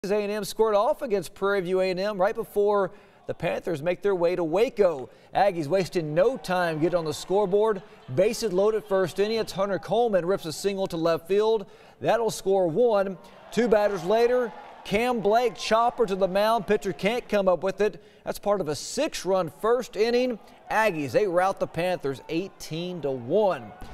A&M scored off against Prairie View A&M right before the Panthers make their way to Waco. Aggies wasting no time getting on the scoreboard. Bases loaded first inning. It's Hunter Coleman rips a single to left field. That'll score one. Two batters later, Cam Blake chopper to the mound. Pitcher can't come up with it. That's part of a 6-run first inning. Aggies, they rout the Panthers 18-1.